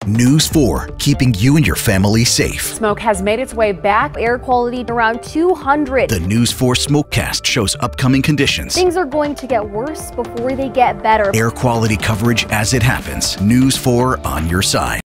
News 4, keeping you and your family safe. Smoke has made its way back. Air quality around 200. The News 4 Smokecast shows upcoming conditions. Things are going to get worse before they get better. Air quality coverage as it happens. News 4 on your side.